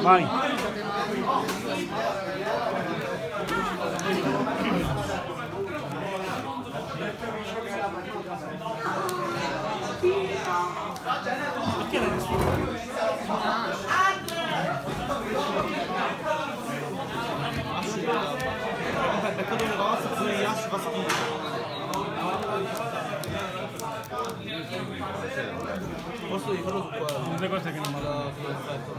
Vai. Perché non peccato le cose, pure gli asci fa schifo. Posso di farlo su qua? Sono due cose che non mi hanno perfetto.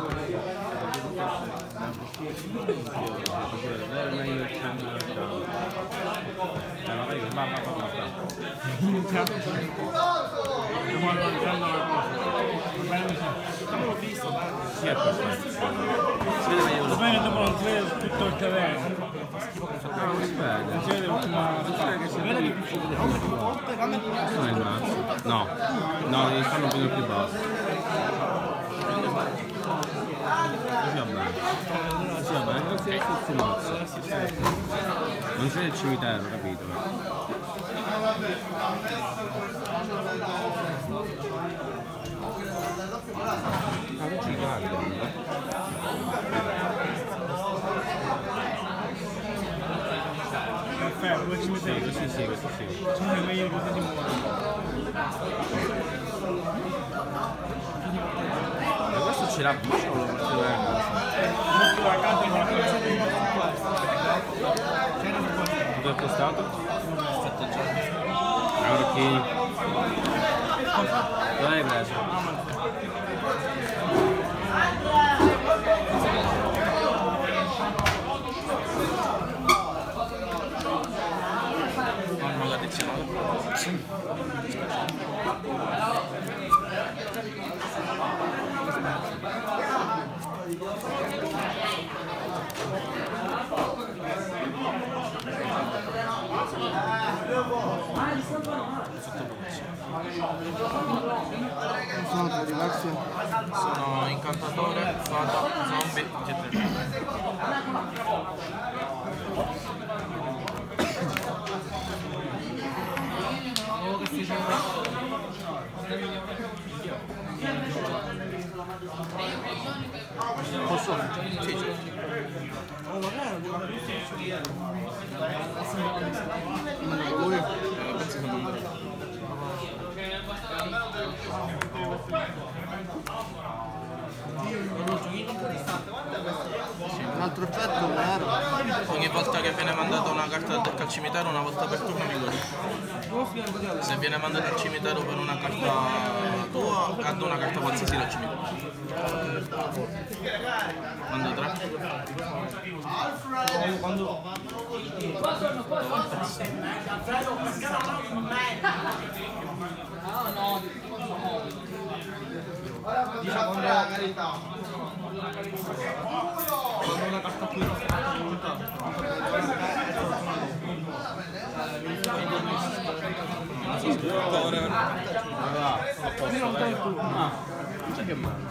Magari va. Non l'ho visto, sì, è perfetto. Si vede meglio. Bene, dopo non si vede tutto il terreno. No, non si vede. Non si vede l'ultima. Si vede che si vede più forte. Non è il massimo. No, devi farlo un po' più basso. Così va bene. Così va bene, non si vede il mazzo. Non si vede il cimitero, capito? Non ci cade. Perfetto, due cimiteri. Sì, questo sì. Sono le meglio cose di muovere. Ma questo ce l'ha vicino o lo metto da casa? Quanto è costato? 7 giorni. Perché? Dove l'hai preso? Sono diversi. Sono incantatore, fata, zombie, eccetera. Posso? Sì. Un altro effetto vero. Ogni volta che viene mandata una carta del deck al cimitero, una volta per turno mi guardi. Se viene mandata al cimitero per una carta tua, cadde una carta qualsiasi dal cimitero. Manda 3. Quando diciamo la carità. Quando una carta qui c'è che male.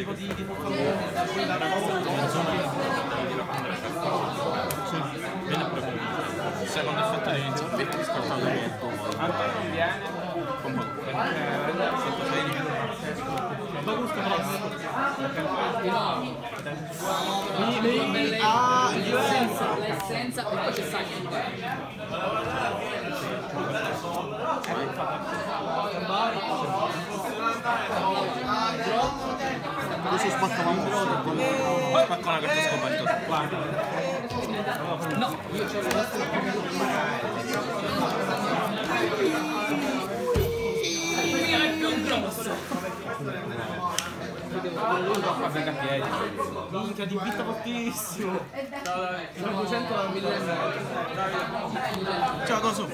Il secondo effetto di inizio becco scartato Antonio viene con l'essenza e poi c'è Sagan. Adesso spaccava un po'. Spacca una carta scoperta. No, io c'ho la è più grosso. Qua venga a piedi. Minchia, di vita fortissimo. Sono 200 a 1000. Ciao Coso.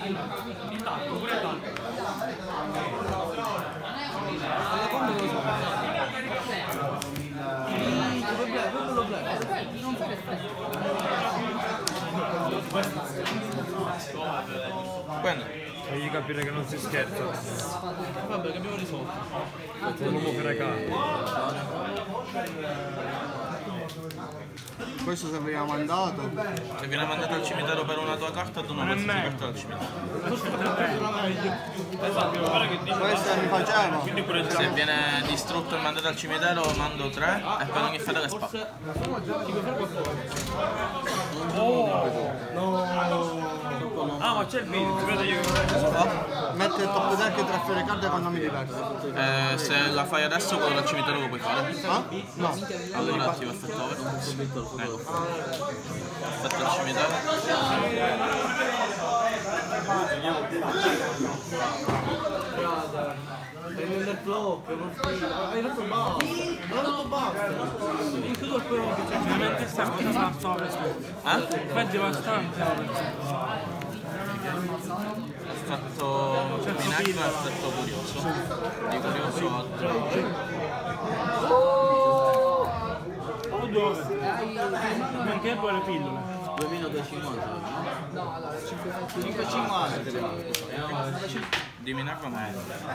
Fagli capire che non si scherza. Vabbè, che abbiamo risolto. Non lo può fregare. Questo se veniva mandato. Se viene mandato al cimitero per una tua carta, tu non posso carta al cimitero. Questo mi faceva. Se viene distrutto e mandato al cimitero, mando 3 e per ogni fedele spazio. Ah, ma c'è il video, ti vedo io. Mette il top deck e 3 fiore carte con nomi diversi. Se la fai adesso, quello al cimitero lo puoi fare. Ah? No. Allora attivo effetto over. Ecco. Effetto al cimitero. Prendi il flop, hai detto basta. Hai detto basta. Veramente sta cosa bastante. Fai devastante. Effetto minaccia e effetto curioso. Di curioso altro. Perché poi le pillole? 2250. No, allora 550. Di minaccia ma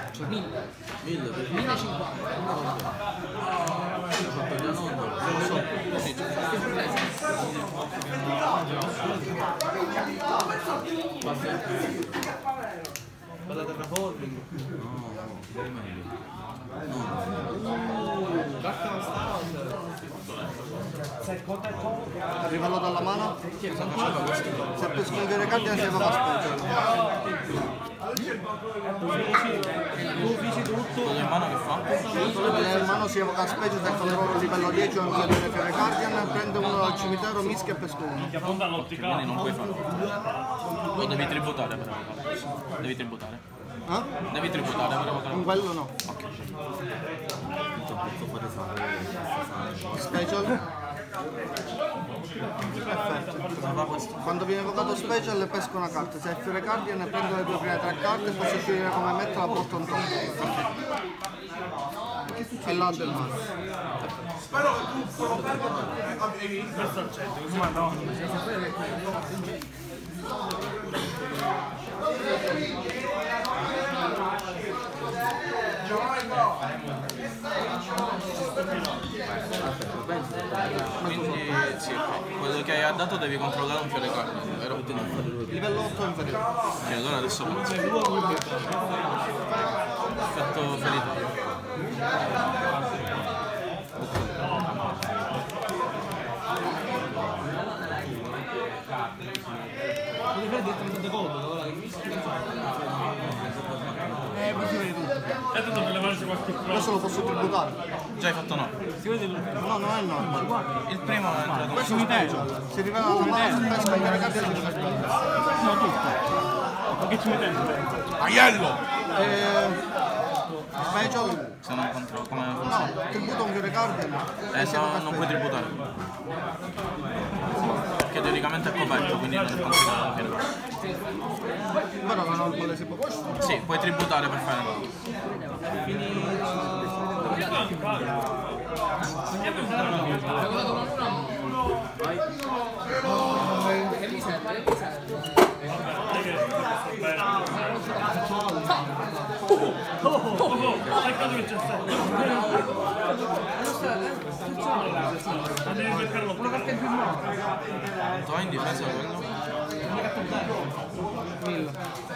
1050. Per la terraforming? Livello dalla mano? Se per scrivere carte non si va specie. quello in mano che fa? In mano si evoca specie se controllo livello 10 o inferiore per Guardian, prende uno dal cimitero, mischia e pesca uno. Quindi non puoi farlo. Lo devi tributare per evocarlo. Devi tributare. Devi tributare per evocarlo. In quello no. Ok. Special? Perfetto. Quando viene evocato special pesca una carta, se è fiore Guardian prendo le 2 prime 3 carte e posso scegliere come metterla a porta un top. E l'altro il mano. Spero che tu solo questo accetto, così madonna. Quindi sì, quello che hai dato devi controllare un fiore carne, vero? Livello 8 inferiore. Ok, allora adesso penso. Effetto ferito. E tu devi levarsi qualche pro. Adesso lo posso tributare. Già hai fatto no. No, non è normale. Il primo è entrato. Questo special. Si rivela la mano, pesca in carte e si pesca. No, tutto. Ma che ci mettete? Aiello! Special? Se non controllo, come No, funziona? tributo un fiore Guardian. No, non puoi tributare. Perché teoricamente è coperto, quindi non è considerato un fiore carne. Però non ho il quale si può questo. Sì, puoi tributare per fare no. Che mi serve? Che mi serve? Peccato che c'è stato. Ma devi cercarlo pure perché è più morto. Tu hai in difesa quello? 1000.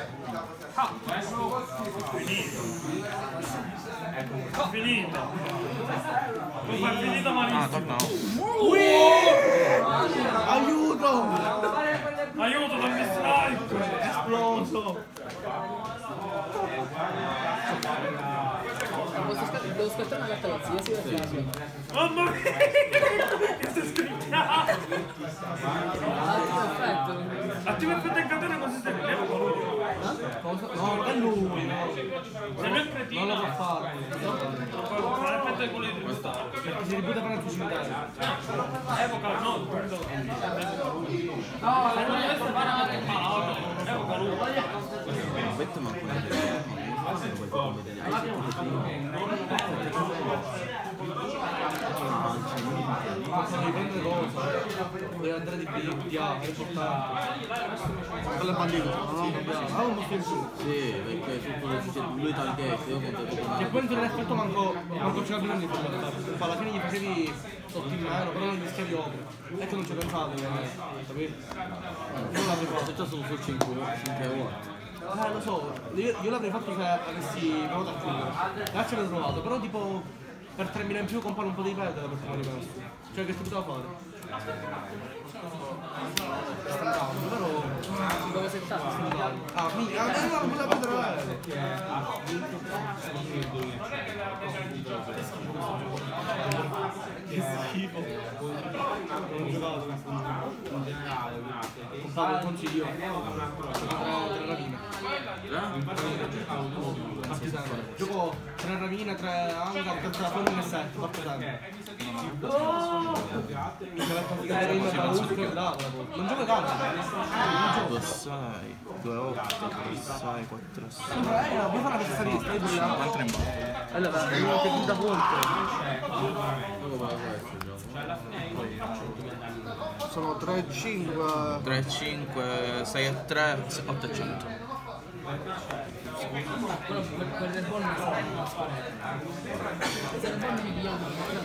Finito. Non fa finita Ah, malissimo. torna. Aiuto! Aiuto, dammi strike. Esploso! Devo scattare una carta qualsiasi o sì? Mamma mia. Che stai scricchiando. Perfetto. Attiva effetto in catena così stai vedendo. No, è lui! Se non è cretino. Non lo può fare! Ma effetto è quello di questa. Perché si ributa per il tuo cimitero. Evoca, no, quello. No, non deve fare anche male. Evoca lui. volte manco una devi prendere cose, devi andare di A, è importante. Quello è bandito, no? Ah, un po' più su. Sì, perché lui target, io conto. Che poi non ti non effetto manco c'era bisogno di farlo. Alla fine gli facevi sotto in mano, però non gli schiavi oltre. E che non ci ho pensato, capito? Non l'avrei fatto. Se già sono su 5 ore. Lo so, io l'avrei fatto se avessi provato a chiudere. Là ce l'ho trovato, però tipo per 3.000 in più compare un po' di perdita per come rimesso. Cioè che ti poteva fare? Standard, però... Dove sei stato? Ah, minchia, non la prendere. Che schifo. Non ho giocato questo. Compravo un consiglio. Tre ravine. Partigiano. Gioco 3 ravine, 3 hangar, terza fondo e 7. Partigiano. Non gioco calcio. 2 6, 2 8, 3 6, 4 6. Puoi fare la stessa lista, io voglio. Altre in basso. Allora, arrivo anche più da ponte. Sono 3, 5. 3 5, 6 e 3, 8 e 100. Però quelle buone non sono. Se le buone mi pigliano.